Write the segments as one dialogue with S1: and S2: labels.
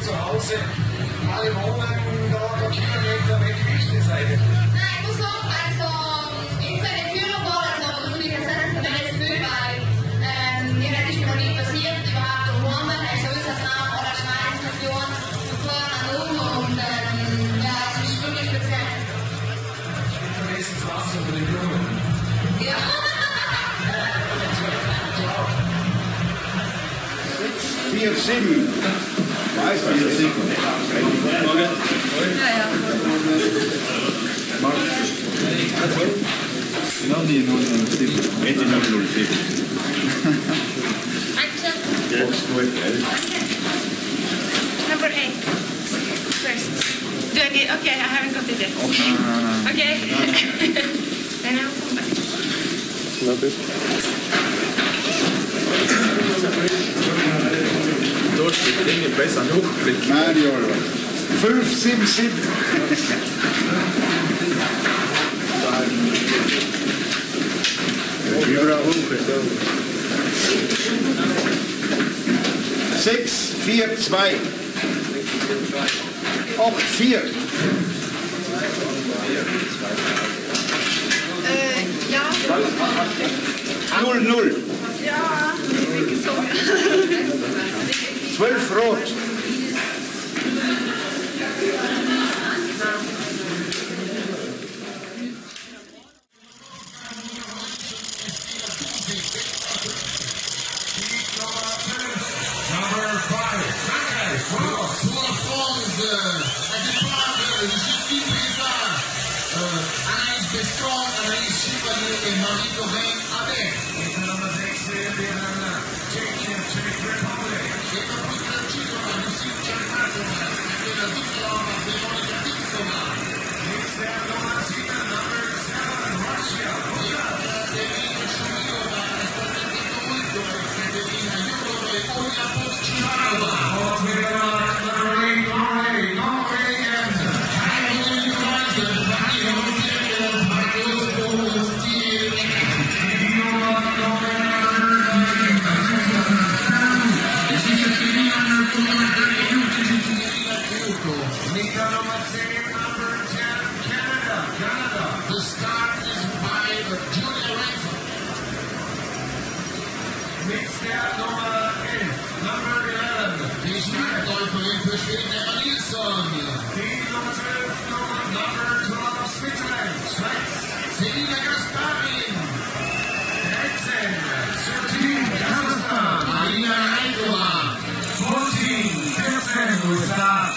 S1: zu Hause alle wohnen da Kilometer weg ist die Seite?
S2: Nein, ich muss sagen, also in seiner Führung war das aber natürlich ein sensationelles Gefühl, weil das ist mir noch nie passiert, überhaupt daheim, also unser Traum oder Schweinstation und fahren und ja, das ist wirklich speziell.
S1: Das ist Wasser für die Blumen.
S2: Ja.
S3: Vier, sieben. Weiß man das nicht.
S2: Ja.
S3: Genau die 007. Hätte 007. Ja, ist gut, gell?
S4: Number 8. First. Do I get? Okay, I haven't got it yet. Okay. Then I'll come back.
S5: Dort die Dinge besser hochblicken.
S3: Mario. 5, 7, 7. Überall hoch. 6, 4, 2. 8, 4.
S4: Ja.
S3: 0, 0.
S4: Ja, ich bin gezogen.
S3: 12 rot.
S1: Justine Braisaz, Anais Bescond, Chevalier et Marie Dorin Habert. Nummer 6 Czech Republic. Nummer 7 Russia. Selina Gasparin, Selina Gasparin, Marie Dorin 14, USA,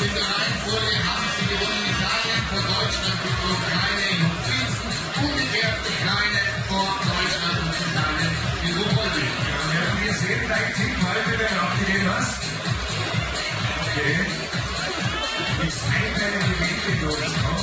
S1: in der Reihenfolge haben sie gewonnen Italien vor Deutschland und Ukraine in Hochfilzen, umgekehrt Ukraine vor Deutschland und Italien in Ruhrpollen.
S3: Ja, wir sehen dein Team heute, wer abgegeben hast. Okay. Ist ein kleiner Gewinn in Deutschland.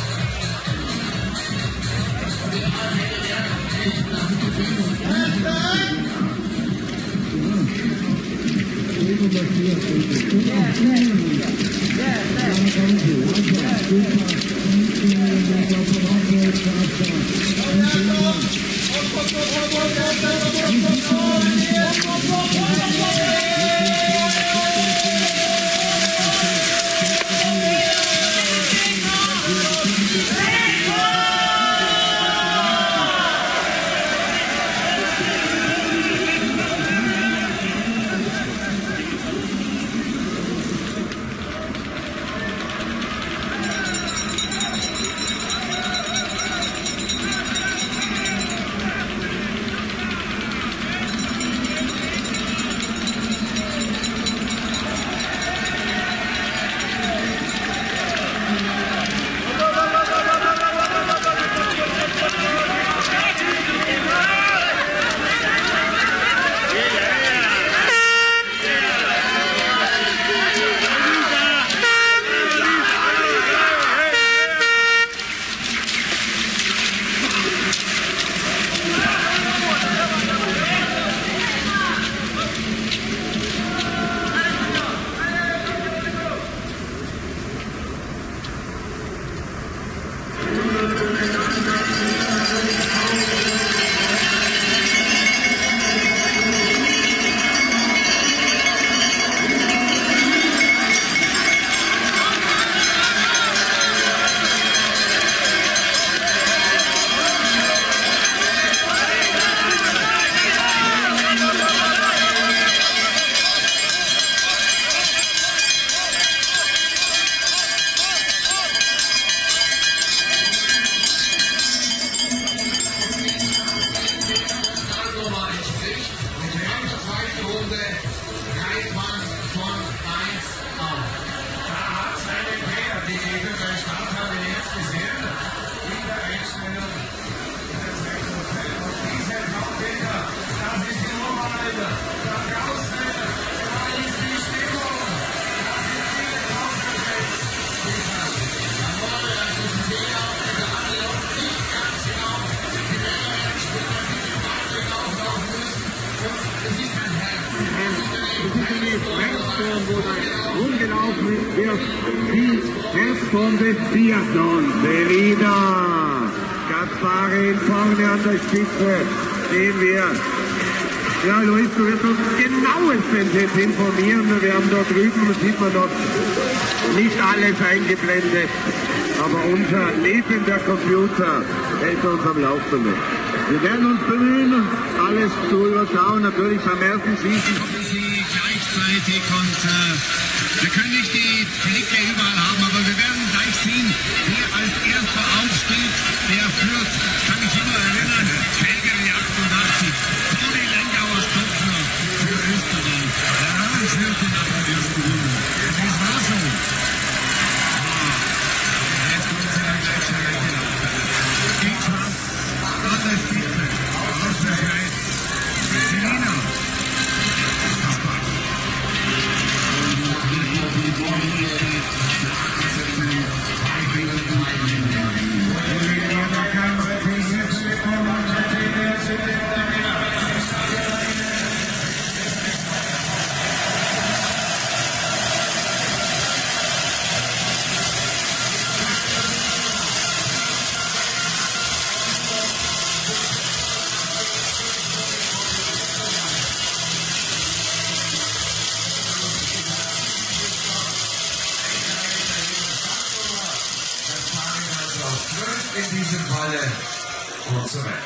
S6: Rumgelaufen wird die Herzform des Biathlon. Selina Gasparin vorne an der Spitze sehen wir. Ja, Luis, du wirst uns genauestens jetzt informieren. Wir haben da drüben, sieht man noch nicht alles eingeblendet. Aber unser lebender Computer hält uns am Laufenden. Wir werden uns bemühen, alles zu überschauen, natürlich beim ersten Schießen.
S1: Sie gleichzeitig und wir können nicht die Blicke überall haben, aber wir werden gleich sehen, wer als erster aufsteht, der führt, kann ich immer erinnern, Calgary 88, Toni Lengauer Stopfner für Österreich. Ja, führte nach der ersten Runde. Das war so. Jetzt kommt sie dann gleich schon reingelaufen. Geht was an der Spitze, aus der Schweiz. Selina Gasparin.
S3: In diesem Falle und so weiter.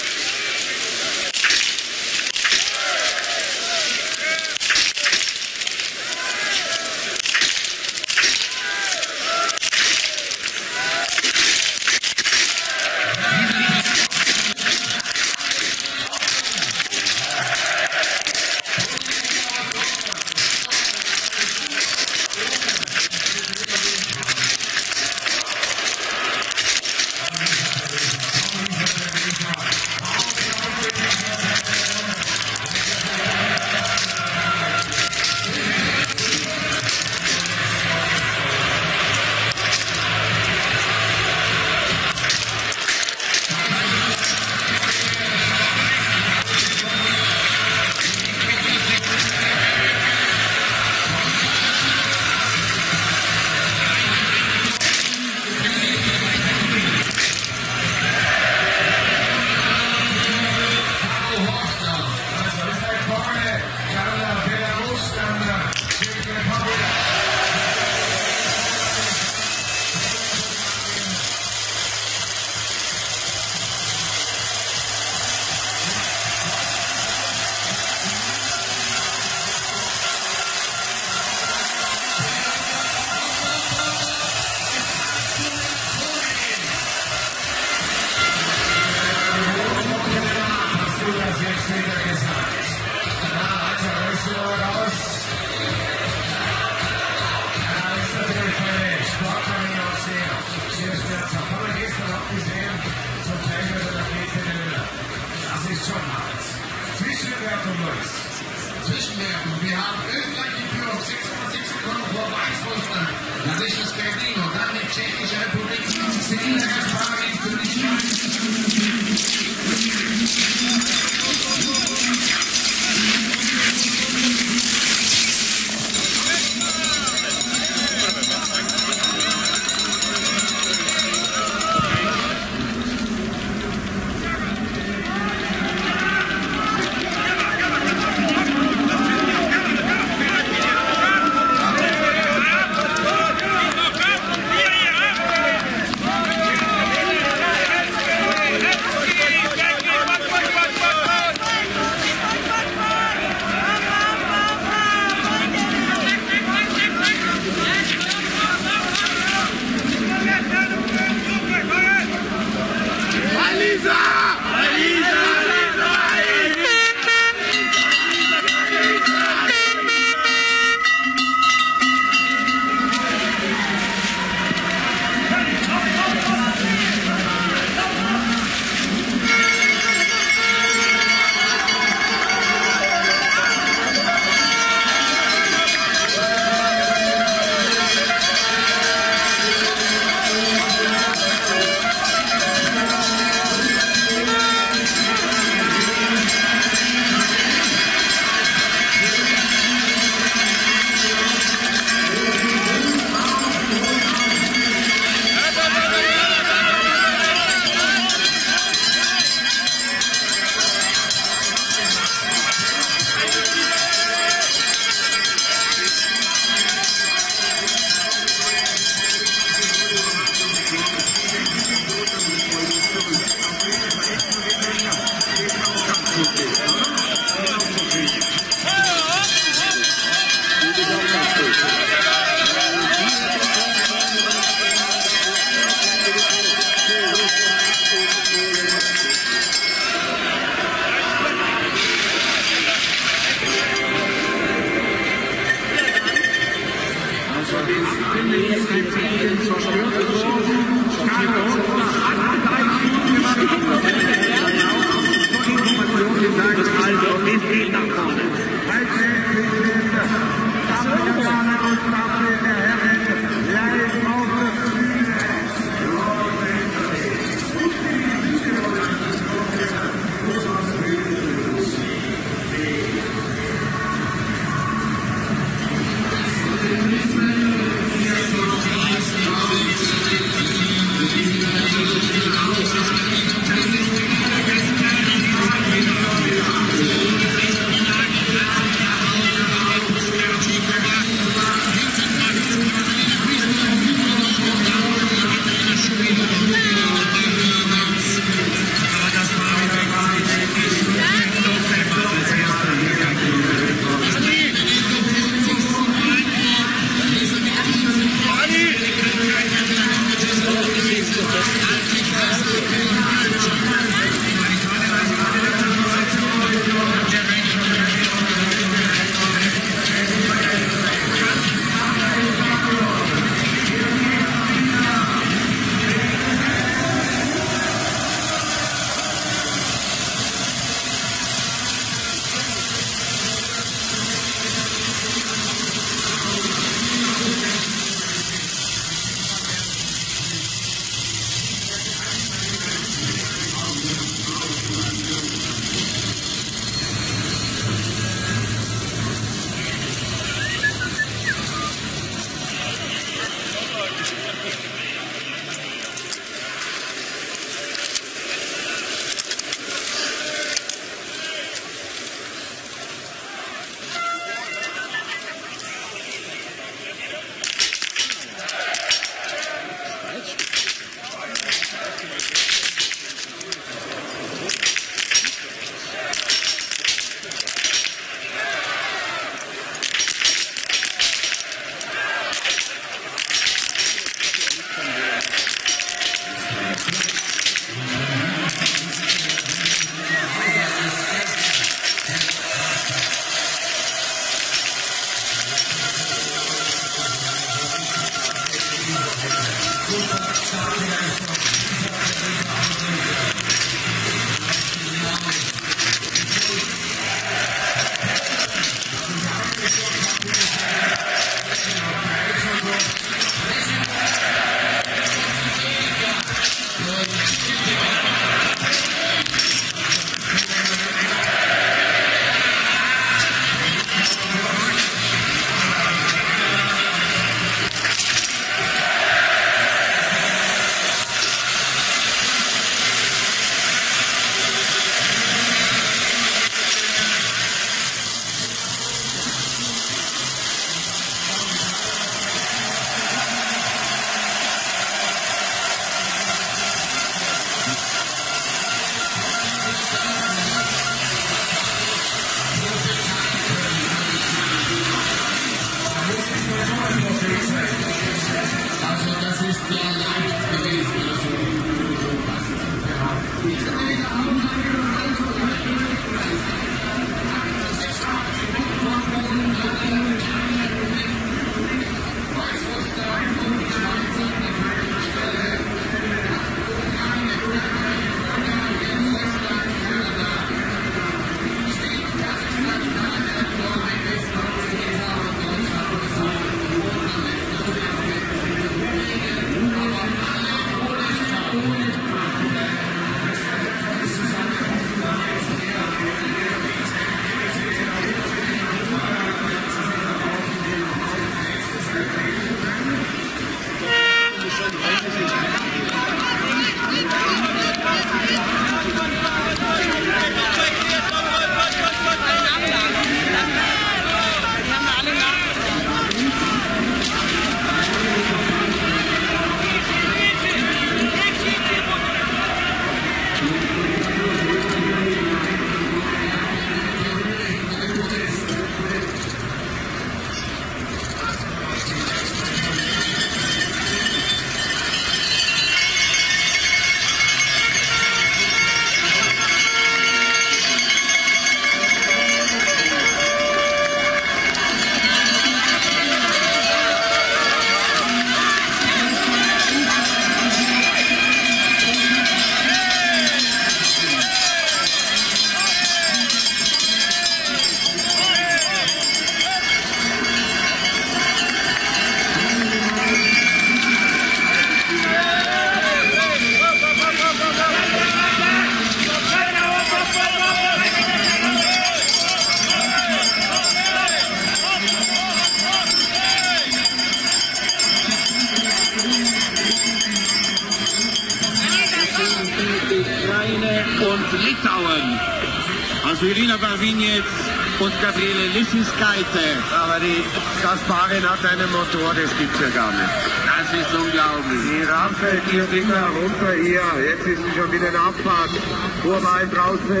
S6: Litauen. Also Irina Barvinec und Gabriele Lissinskaite. Aber die Gasparin hat einen Motor, das gibt's ja gar nicht. Das ist unglaublich. Die Rampe, die Dinger runter hier. Jetzt ist sie schon wieder in Abfahrt. Vorbei draußen.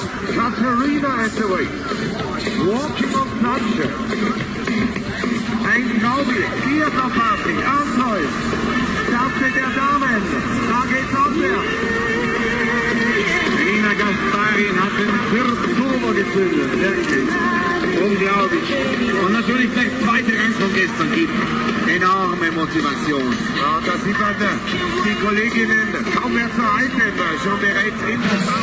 S6: Katharina at the way. Walking on Platsche. Unglaublich. Vierter Party. Antholz. Starte der Damen. Da geht's aufwärts. Selina Gasparin hat den vierten Turbo gezündet, wirklich. Unglaublich. Und natürlich der zweite Rang von gestern gibt enorme Motivation. Ja, da sieht man die Kolleginnen kaum mehr zu halten, schon bereits interessant.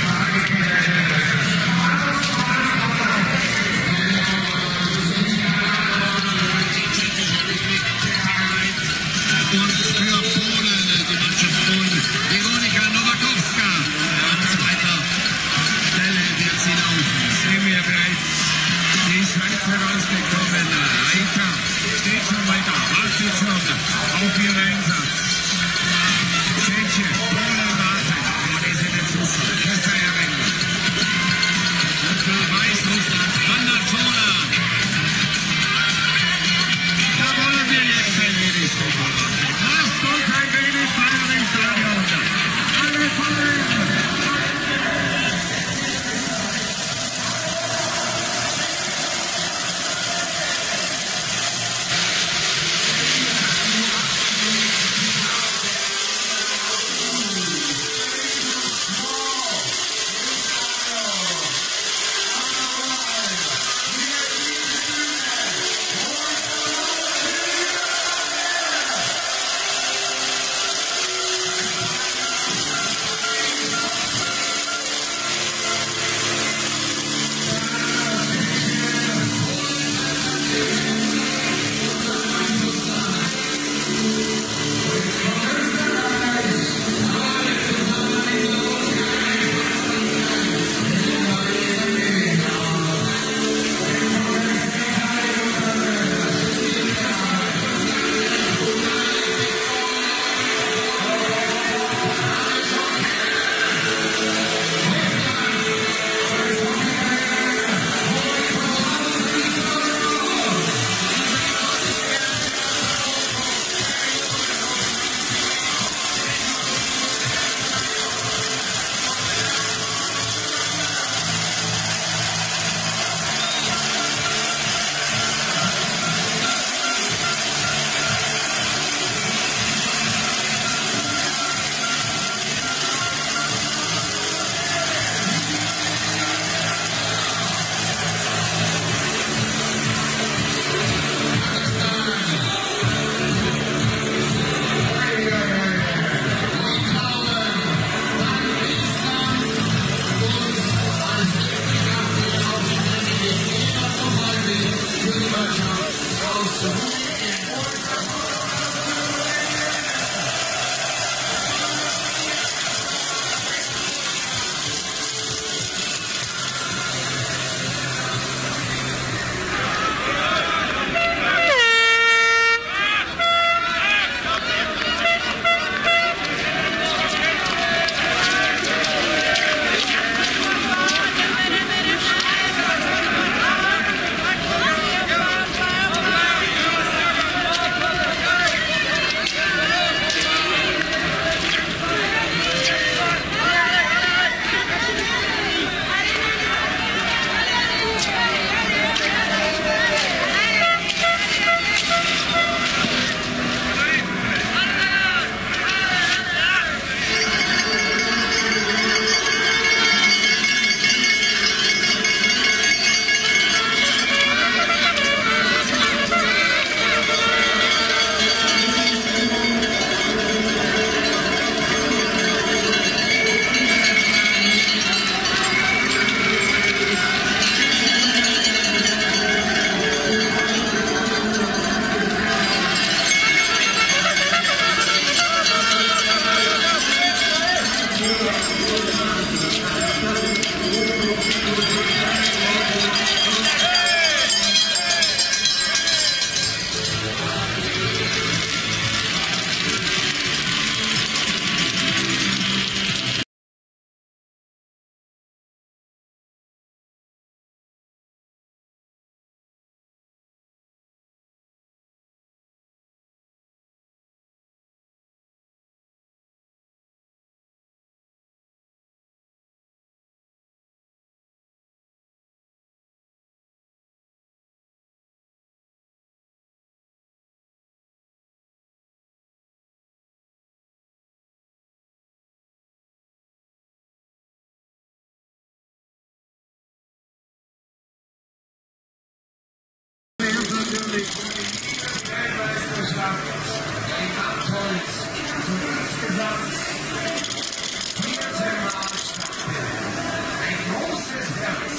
S1: Herausgekommen, Reiter steht schon weiter, wartet schon auf ihren Einsatz. Tschechien, Polen wartet, aber die sind jetzt Semerenko.
S6: natürlich
S3: Weltmeisterschaft in Antholz zum insgesamt 14 Mal stattfinden. Ein großes Herz.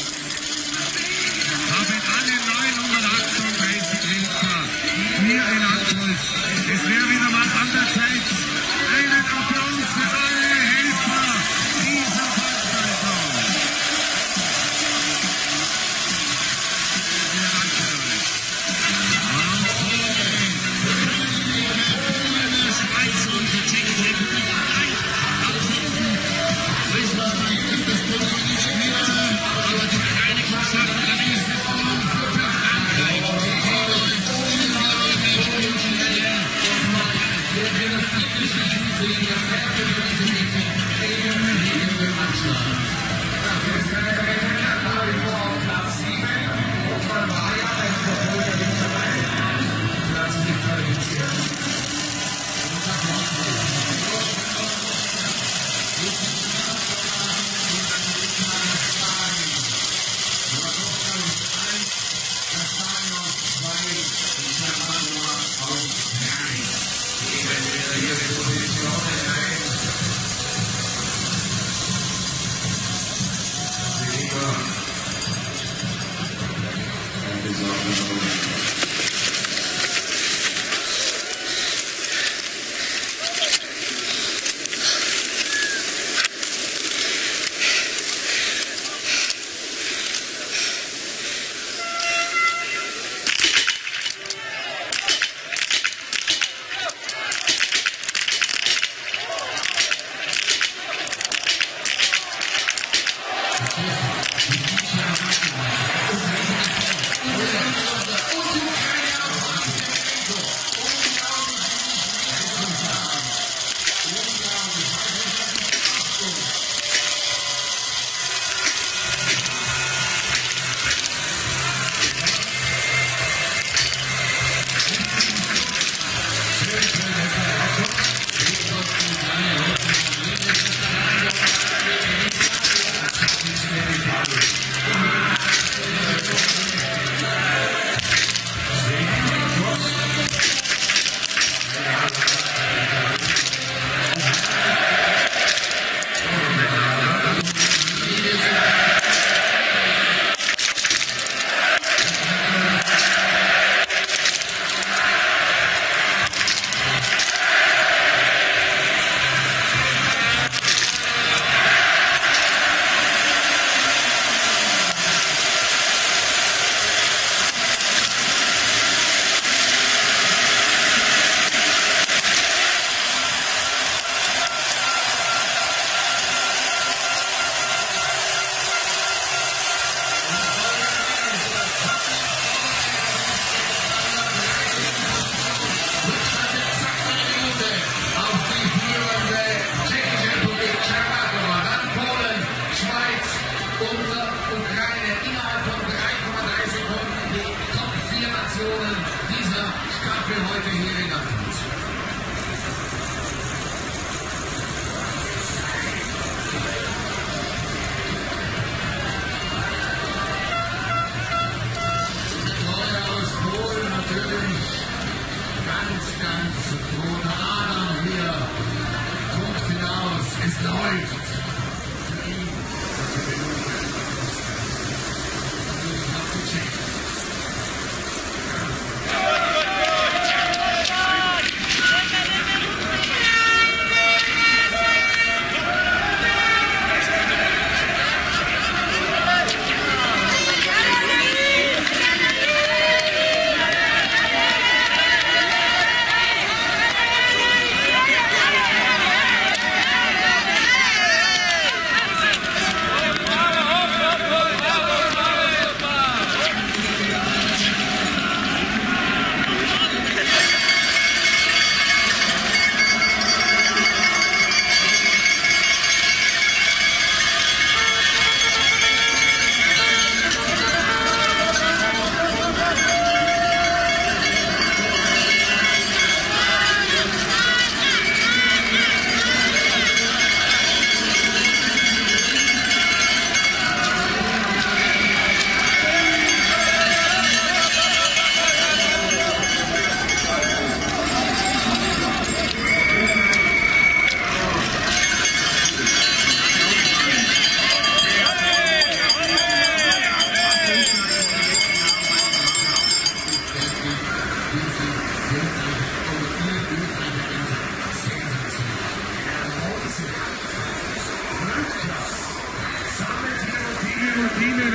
S1: Haben alle 938 Helfer hier in Antholz. Es wäre wieder mal an der Zeit. Einen Applaus für alle Helfer dieser Veranstaltung. Schweiz und die Czech Republik aber die Vereinigten Staaten der Biathlon für Frankreich.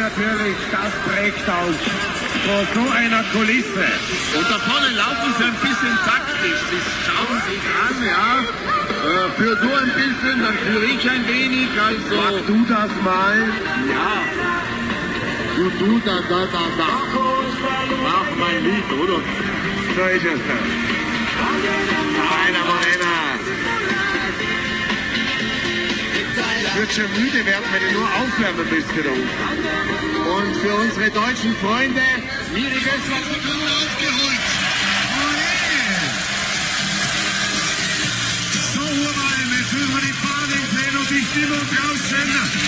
S6: natürlich, das prägt aus vor so einer Kulisse.
S1: Und da vorne laufen sie ein bisschen taktisch, das schauen sich an, ja. Für du ein bisschen, dann führe ich ein wenig, also...
S6: Mach du das mal?
S1: Ja.
S6: Du da. Mach mein Lied, oder? So ist es dann. Einer Morena. Ich würde schon müde werden, wenn ich nur aufwärmen müsste da unten. Und für unsere deutschen Freunde, schwieriges
S1: Aufgeholt. So, Urwald, jetzt müssen wir die Bahnen sehen und die Stimmung draußen.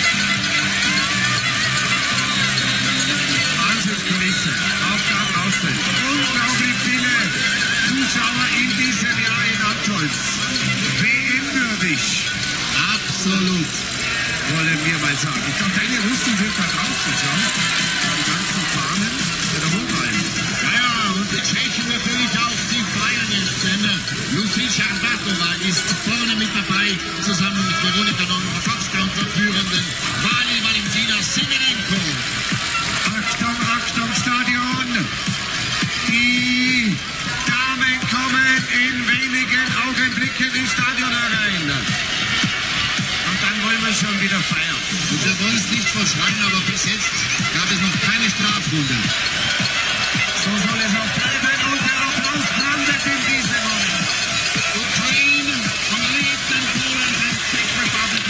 S1: Wahnsinnskulisse, auch da draußen. Unglaublich viele Zuschauer in diesem Jahr in Antholz. WM-würdig. Absolut, wollen wir mal sagen. Ich glaube, deine Russen sind da draußen, schau. Die ganzen Fahnen der Hochheim. Ja, und die Tschechen natürlich auch, die feiern jetzt. Lucy Sharbatova ist vorne mit dabei, zusammen mit Veronika Kopfkampfführenden Vali Valentina Semerenko. Achtung, Achtung, Stadion! Die Damen kommen in wenigen Augenblicken ins Stadion herein. Und dann wollen wir schon wieder feiern. Und wir wollen es nicht verschreien, aber bis jetzt gab es noch keine Strafrunde. So soll es auch bleiben und der Applaus landet in diesem Moment. Ukraine from Leeds and Poland and Czech Republic.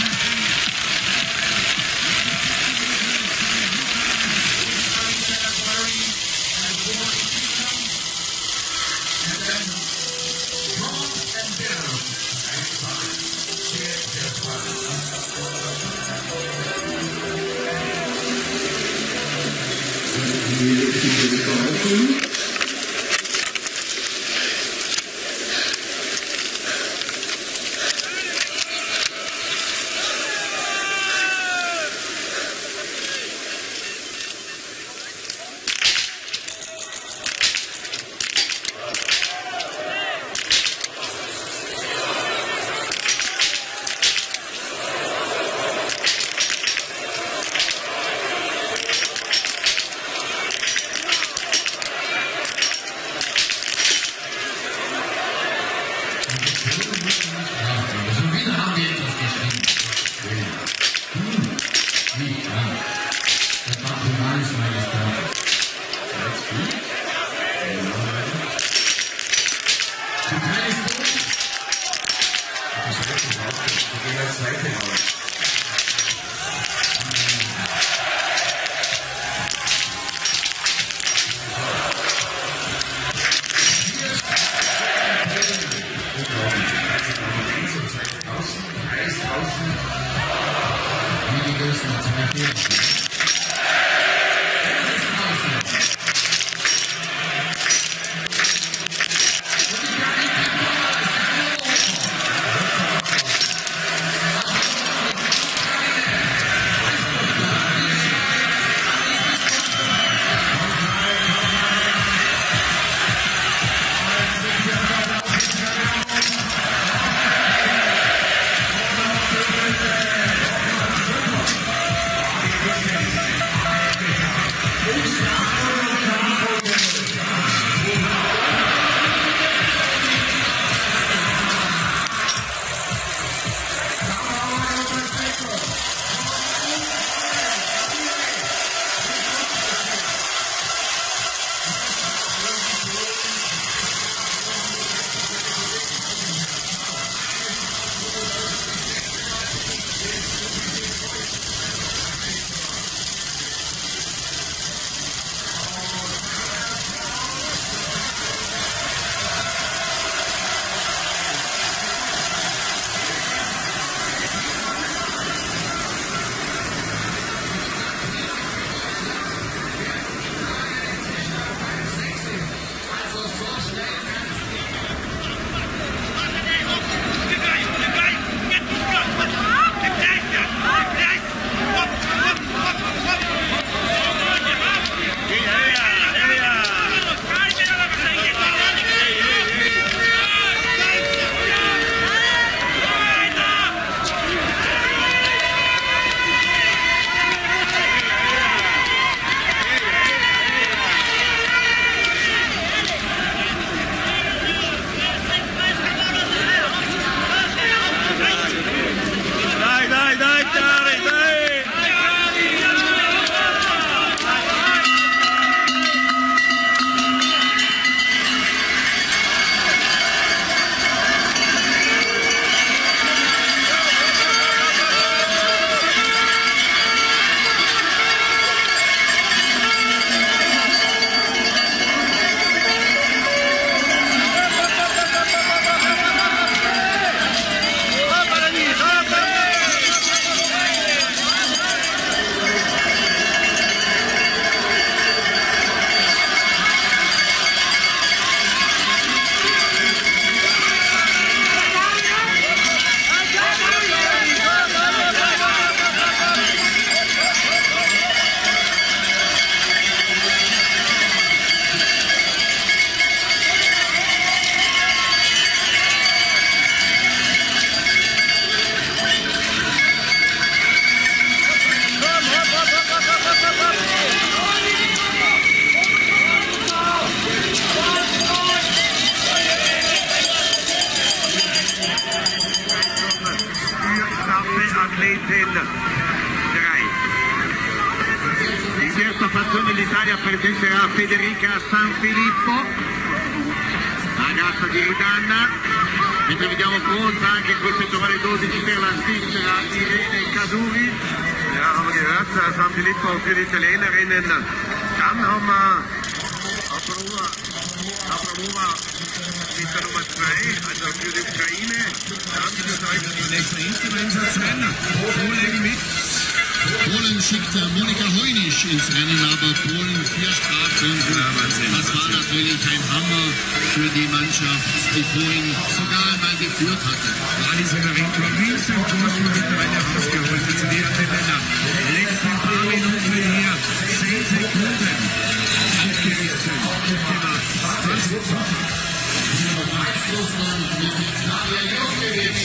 S6: Athleten 3. In terza fazione l'Italia presenterà Federica Sanfilippo, ragazza di Ridanna, mentre vediamo pronta anche in quel settorale 12 per la Svizzera Irene Caduri. Ja, haben wir gehört, Sanfilippo für die Italienerinnen. Dann haben wir Abramova mit der Nummer 2, also für die Ukraine. Dann für Deutschland.
S1: Nächster Insgesamt Rennen. Polen mit. Polen schickt Monika Heunisch ins Rennen, aber Polen 4 Strafpunkte. Das war natürlich ein Hammer für die Mannschaft, die vorhin sogar einmal geführt hatte. Semerenko riesen Kurs mittlerweile rausgeholt. Jetzt während der Männer. Letzten paar Minuten hier 10 Sekunden. Aufgerissen, aufgemacht. Das ist Weißrussland mit Nadia Jokovic.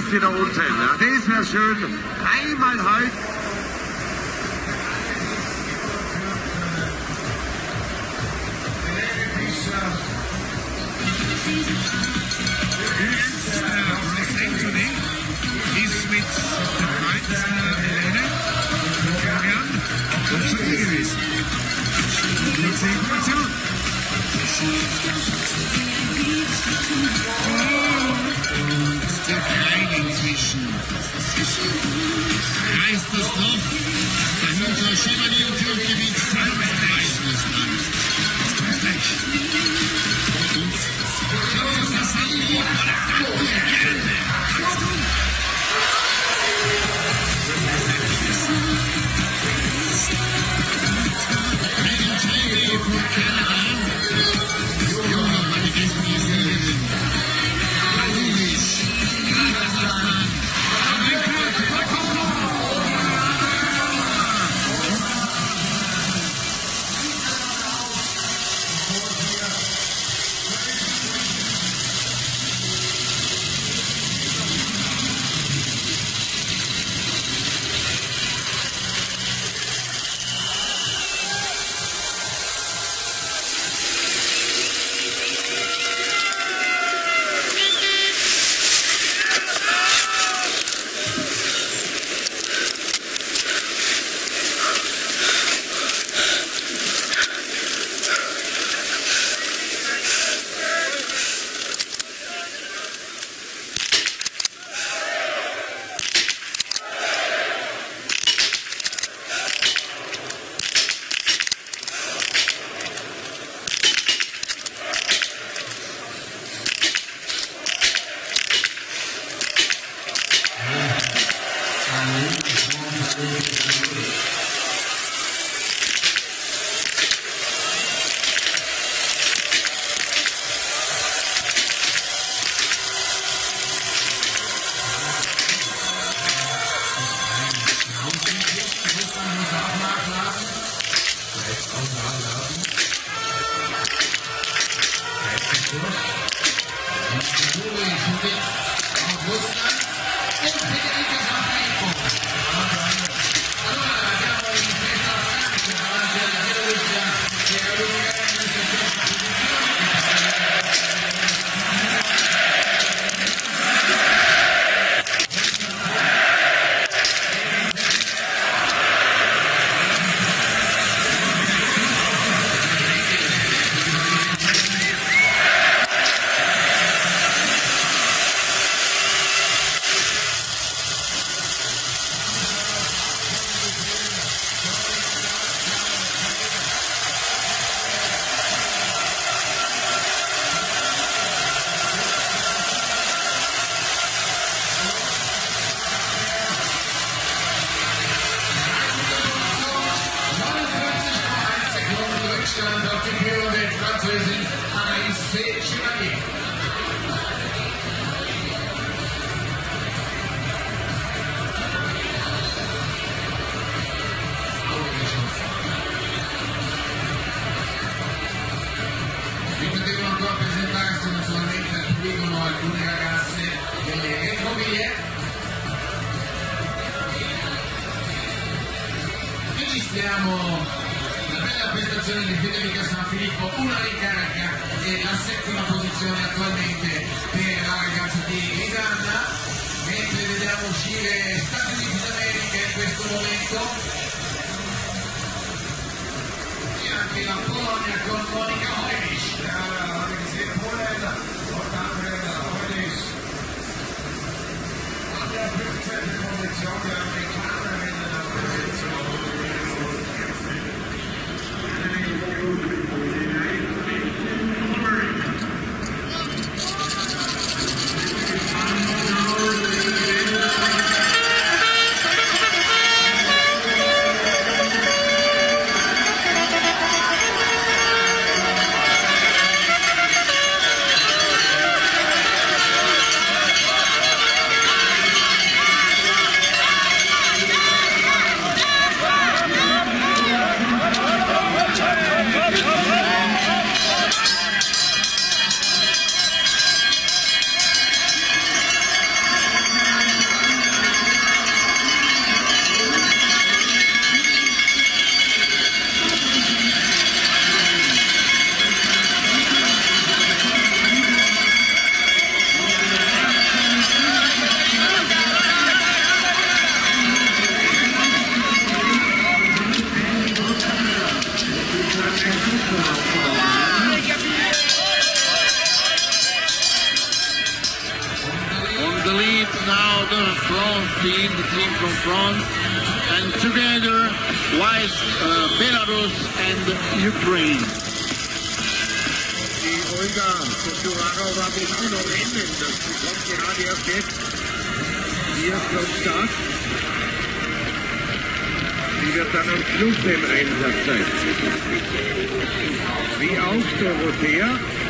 S6: jetzt wieder unten. Ja, das wäre schön. Einmal halt.
S1: Anthony ist mit der Freund Helene und Fabian auf der Höhe gewesen. Kurze Information. Und der Kleine inzwischen. Heißt das noch? Dahinter Chevalier und Türkewitsch, weißes Land. Das kommt gleich. Und das haben wir.
S3: Auf die führende Französin Anais Bescond. Vi potevo ancora presentarsi naturalmente al pubblico alcune ragazze delle retrovie. Registriamo la bella prestazione di Federica San Filippo, una ricarica e la settima posizione attualmente per la ragazza di Grisanna, mentre vediamo uscire Stati Uniti d'America in questo momento e anche la Polonia con Monika Hojnisch. An der 15. Position der Amerikanerin in der Position.
S1: now the front team, the team from France, and together with Belarus and Ukraine.
S6: Die Olga Kosturakova will auch noch enden. Das kommt gerade erst jetzt. Hier vom Start. Die wird dann am Schluss im Einsatz sein. Wie auch Dorothea.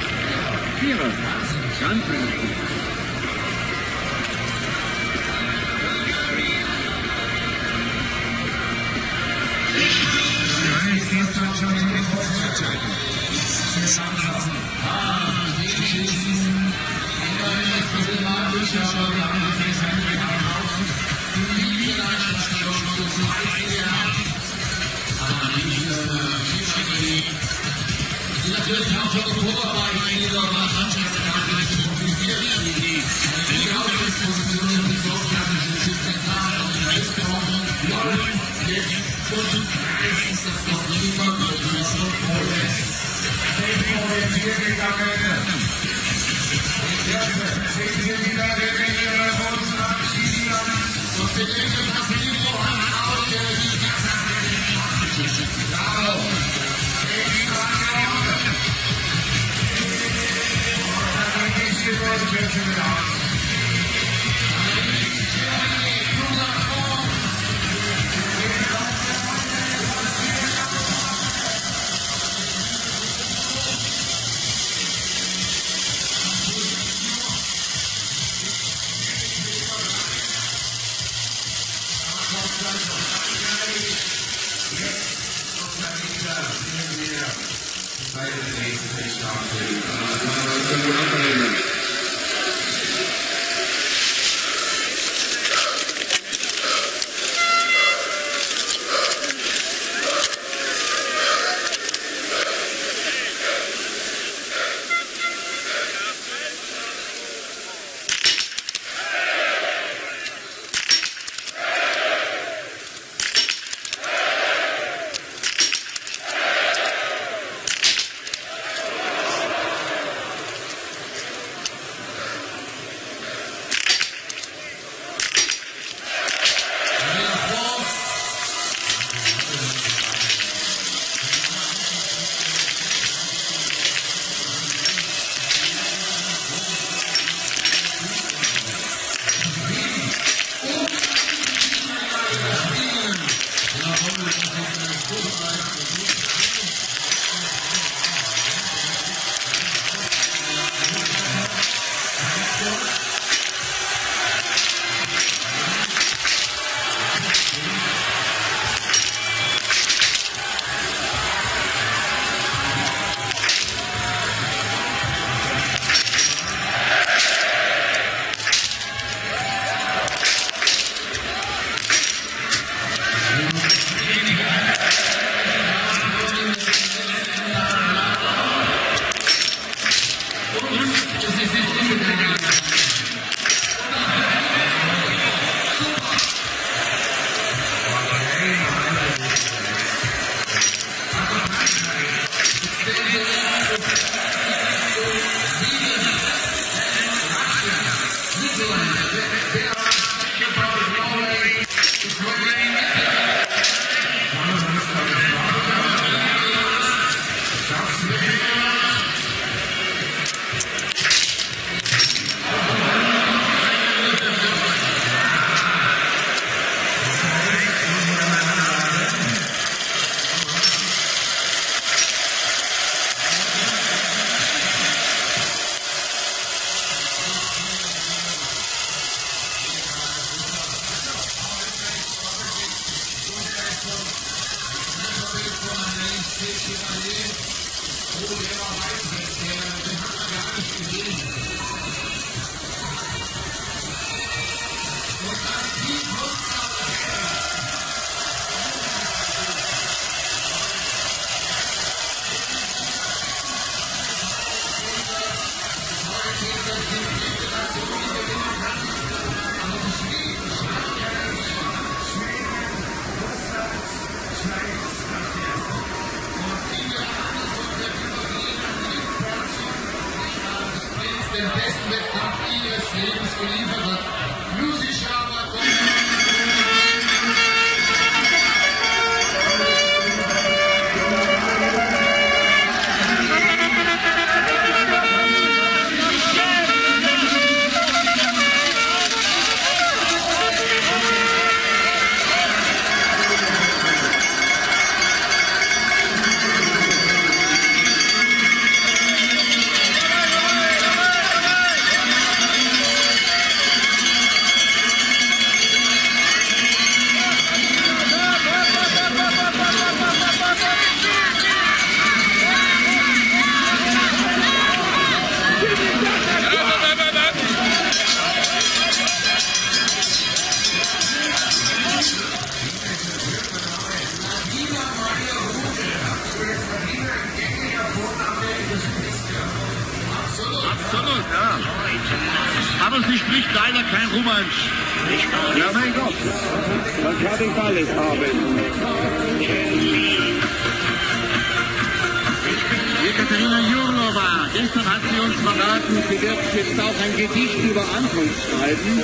S6: Vierer. Ganz vernünftig.
S3: Den besten Wettkampf ihres Lebens geliefert hat.
S6: Glückwunsch. Ja, mein Gott. Dann kann ich alles haben. Ekaterina Jurlova, gestern hat sie uns verraten, sie wird jetzt auch ein Gedicht über Antholz schreiben.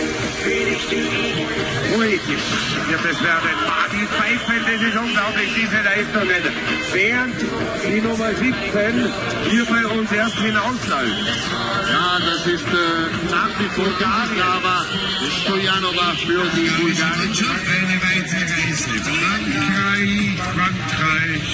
S6: Poetisch wird es werden. Die Pfeifen, das ist unglaublich, diese Leistungen. Während die Nummer 17 hier bei uns erst hinausläuft. Ja, das ist nach wie vor aber Stojanova für die Bulgaren.
S1: Eine weitere Reise. Frankreich.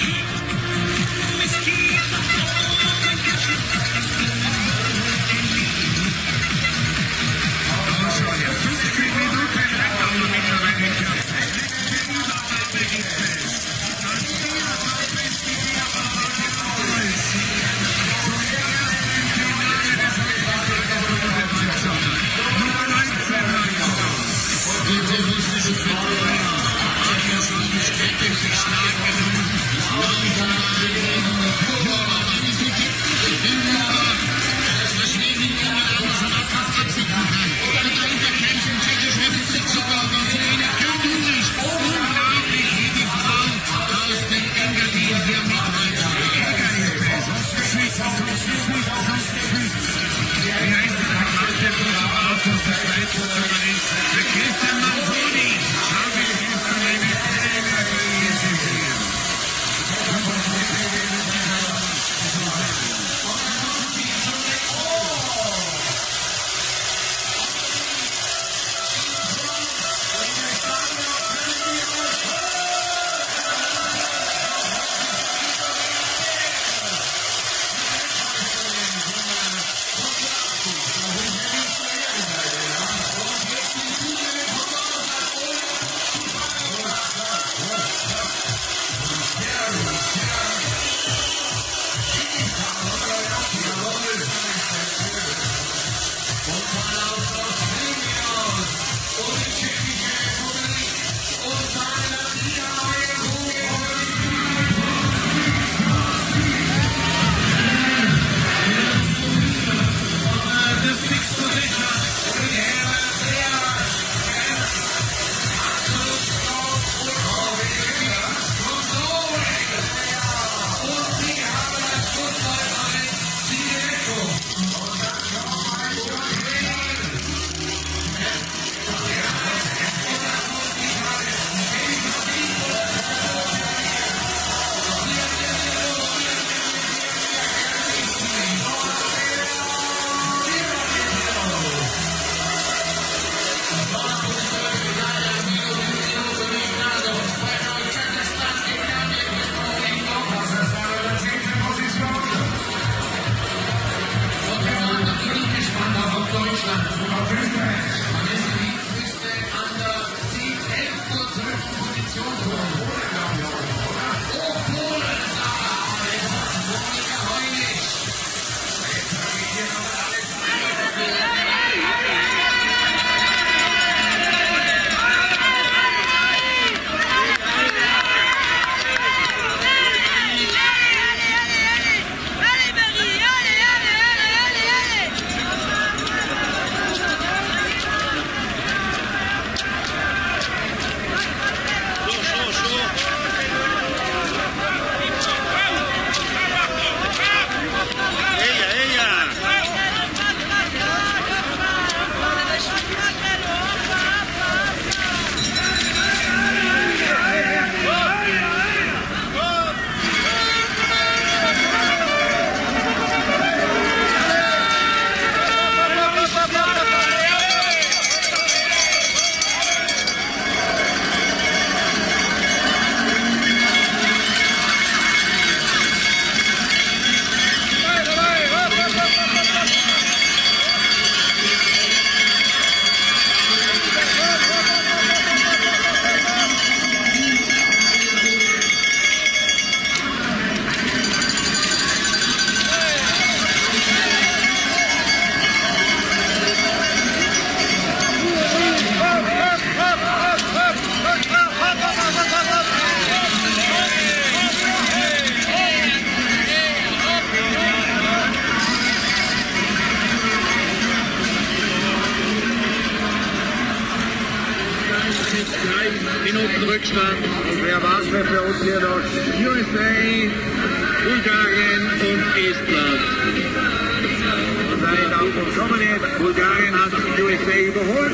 S1: mit 3 Minuten Rückstand.
S6: Und wer war's für uns hier noch? USA, Bulgarien und Estland. Und seid auf uns kommen jetzt. Bulgarien hat USA überholt.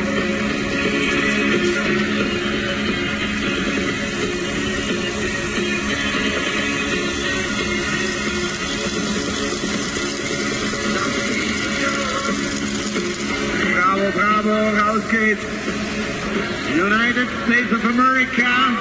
S6: Bravo, bravo, raus geht's. United States of America.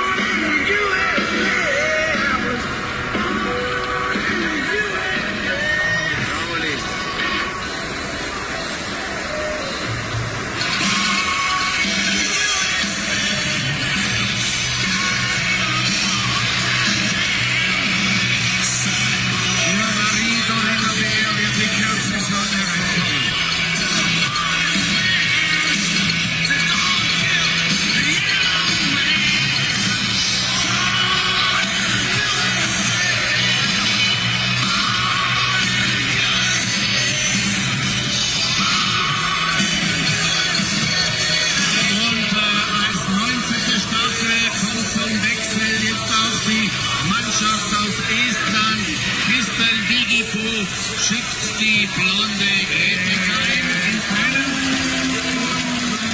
S1: Marie Dorin Habert wird die Kerzenschau hereinkommen. Schickt die blonde Gräfin ein in Köln.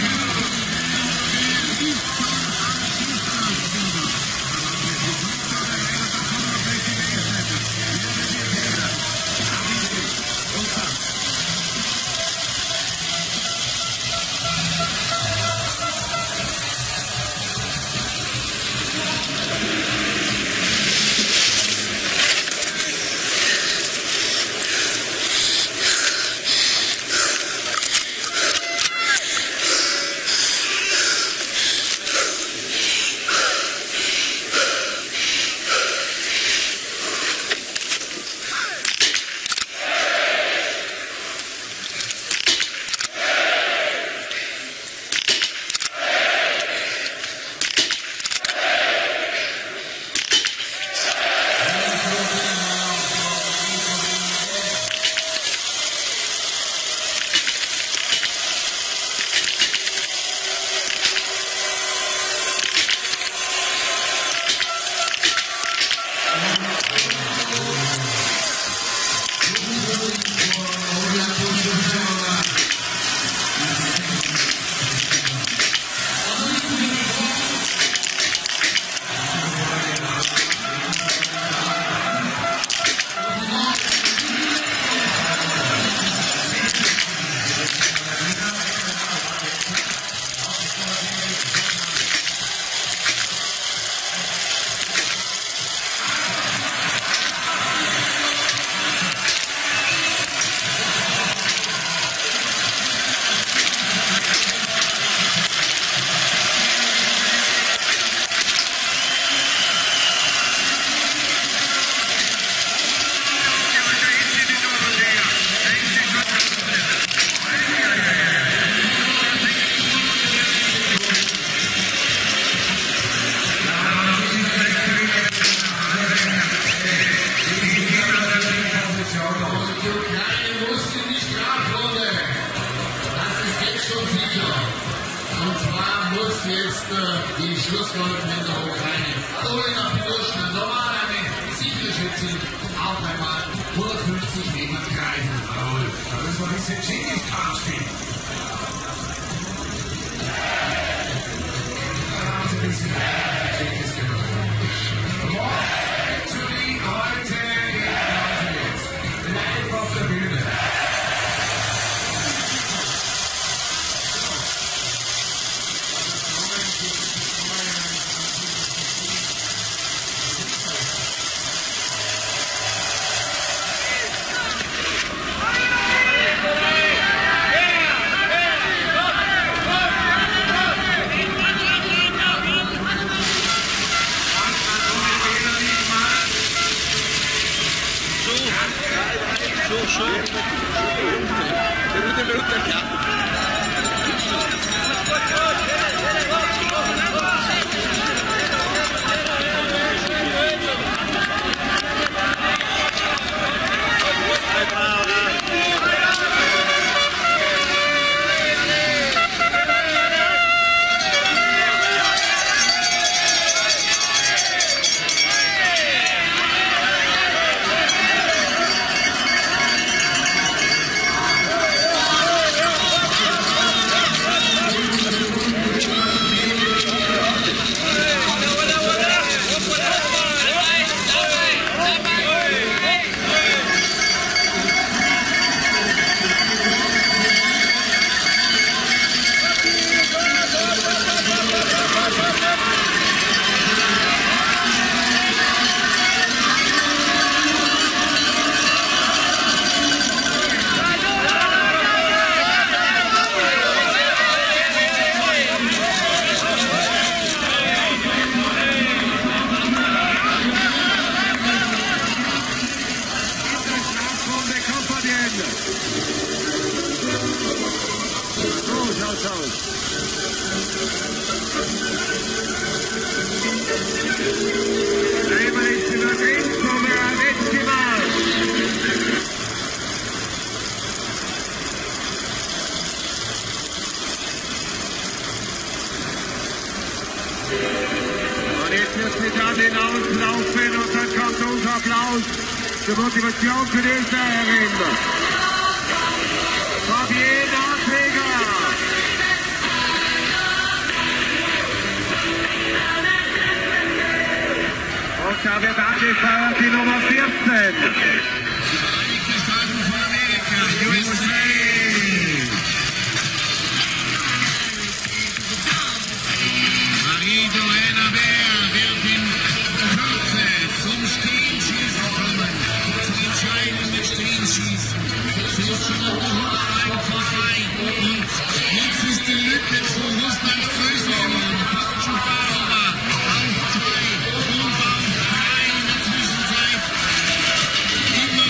S3: Die Schlussläufe in der Ukraine. Ohne nach Durchschnitt normal eine Siegerschütze auch einmal 150 Meter greifen. Jawohl, da müssen wir ein bisschen Genghis-Khan spielen. Ein bisschen Genghis-Khan. Victory heute in Antholz. Live auf der Bühne.
S6: Einmal ist sie noch drin, und jetzt wird sie dann hinauslaufen und dann kommt unser Applaus zur Motivation für die Österreicherin. Fabienne Anträger. Und da wird angefeuert die Nummer 14.
S1: Vereinigte Staaten von Amerika, USA. Marie Dorin Habert wird in Kürze zum Stehenschießen kommen. Zum entscheidenden Stehenschießen. Sie ist schon an der Hunderreihe vorbei. Und jetzt ist die Lücke zu Russland größer geworden. Potschufalova auf 2 und auf 3 in der Zwischenzeit. Immer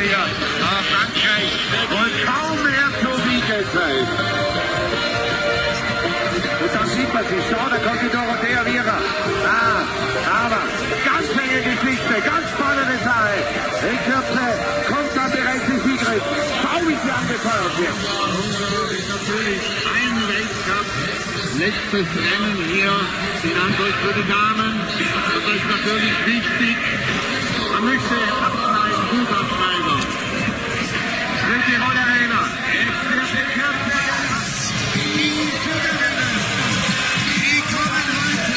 S6: für Frankreich und kaum mehr zur Wiegezeit. Und dann sieht man sich, da kommt die Dorothea Viera. Aber ganz enge Geschichte, ganz spannende Sache. In Kürze kommt dann bereits die Siegerin. Schau, wie sie angefeuert wird. Natürlich ein Weltcup. Letztes Rennen hier in Antholz für die Damen. Das ist natürlich wichtig. Man möchte abschneiden, gut abschneiden. Dritte Rolle Arena. Jetzt wird die Kürze.
S1: Die kommen heute.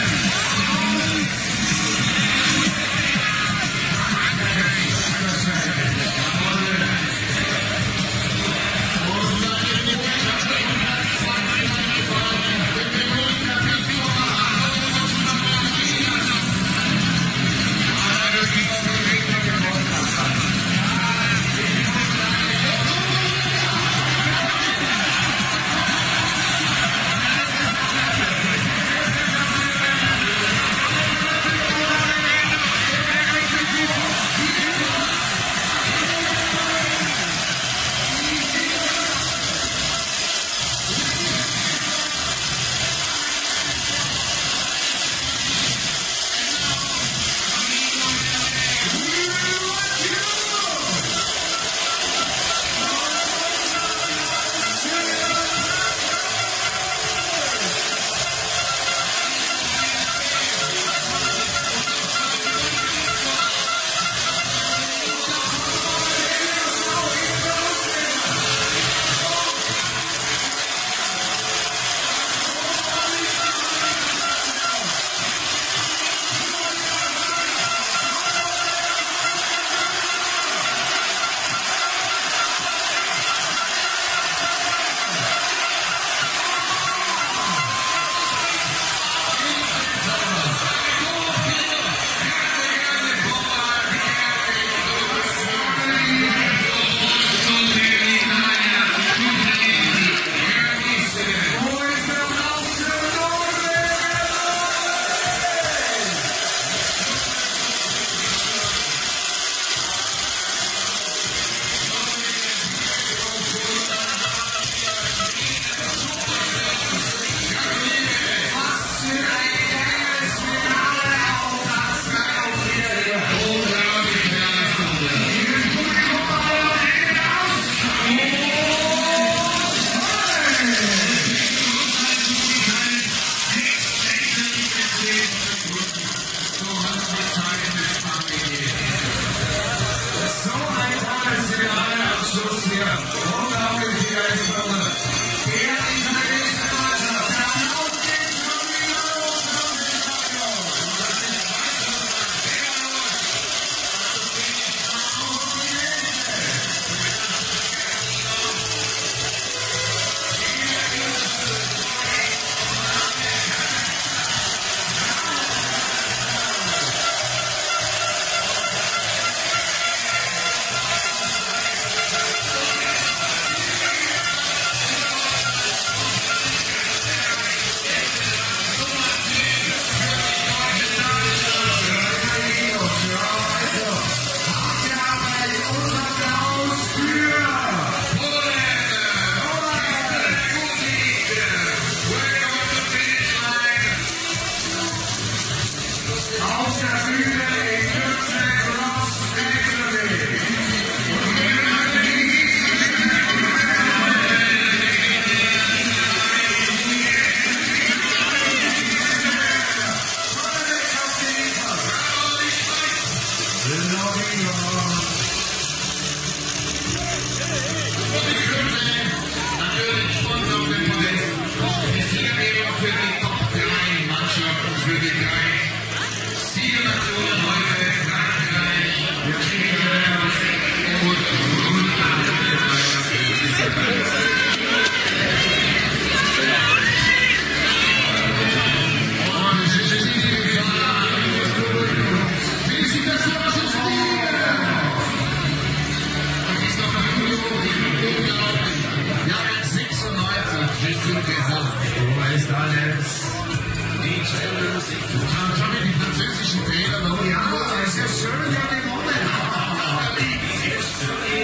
S3: Schön, ja gewonnen.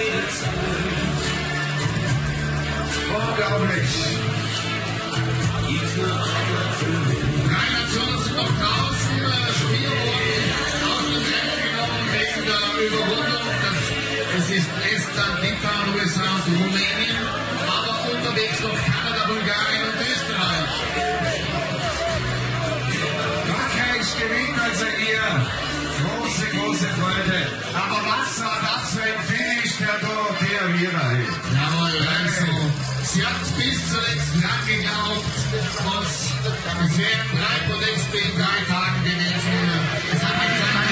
S3: unglaublich. Drei Nationen sind noch draußen, Spielrunden aus dem Rennen genommen wegen der Überrundung. Es ist Estland, Litauen, USA und Rumänien, aber unterwegs noch Kanada, Bulgarien und Österreich.
S6: Frankreich gewinnt also hier. Große, große Freude. Aber was war das für ein Finish, der Dorothea Viera ist?
S3: Jawohl, also, sie hat bis zuletzt dran geglaubt und es wären 3 Podeste in 3 Tagen gewesen. Es hat nicht sein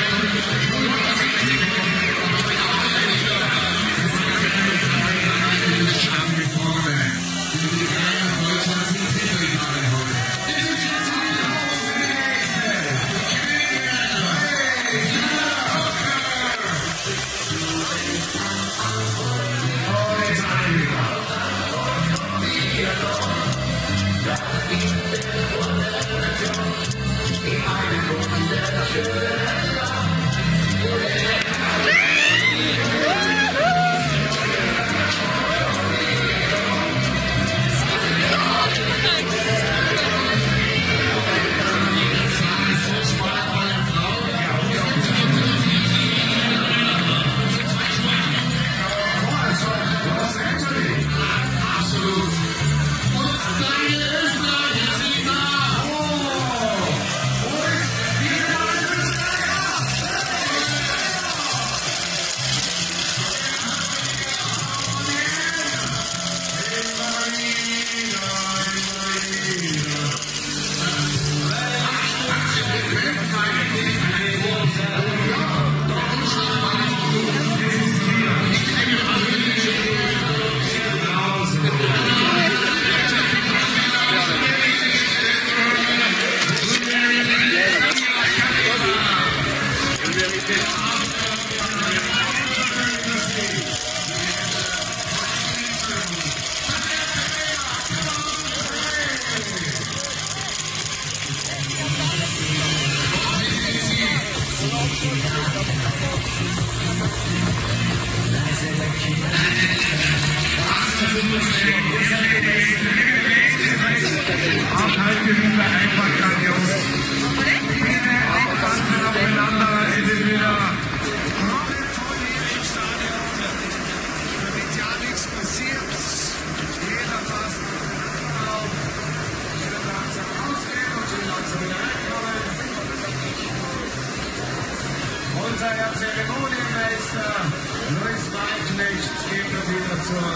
S6: Unser Herr Zeremonienmeister Luis Waldknecht geht wieder zur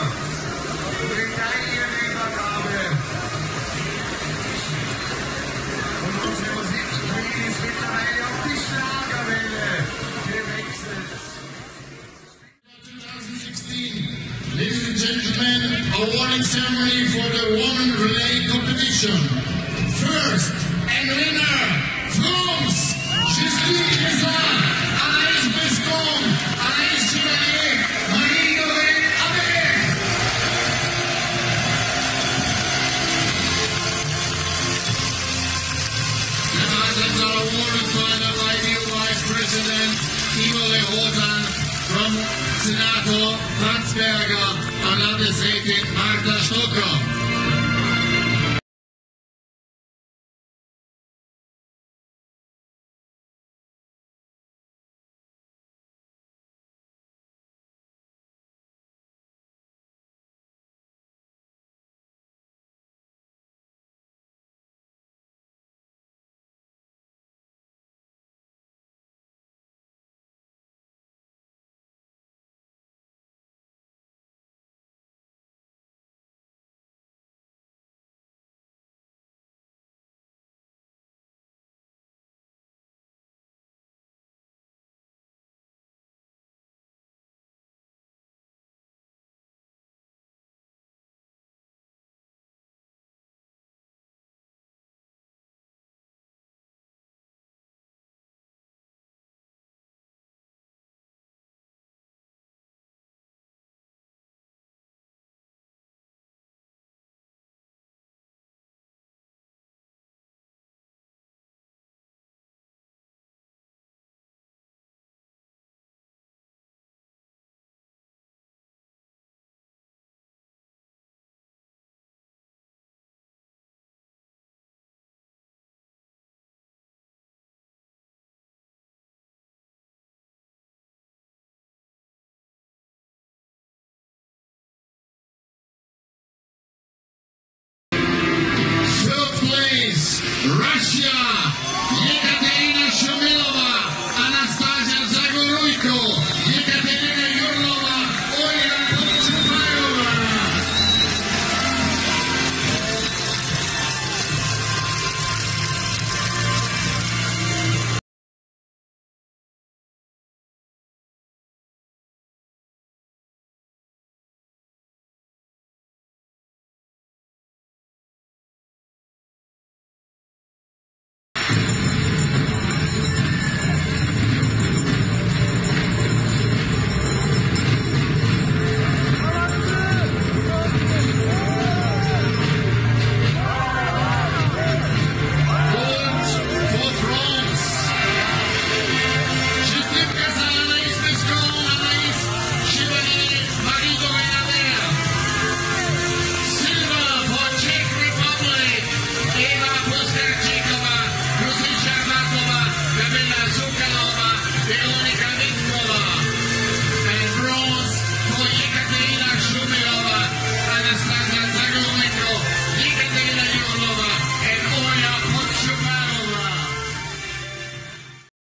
S6: Medaillenübergabe. Und unsere Musik ist mittlerweile auf die Schlagerwelle gewechselt.
S3: 2016, ladies and gentlemen, awarding ceremony for the women relay competition. First and winner, France, Justine Braisaz, Anais Bescond, Chevalier, Marie Dorin Habert. The prizes are awarded by the ideal Vice President Ivo Lehotan from Senator Franz Berger and Landesrätin Martha Stocker.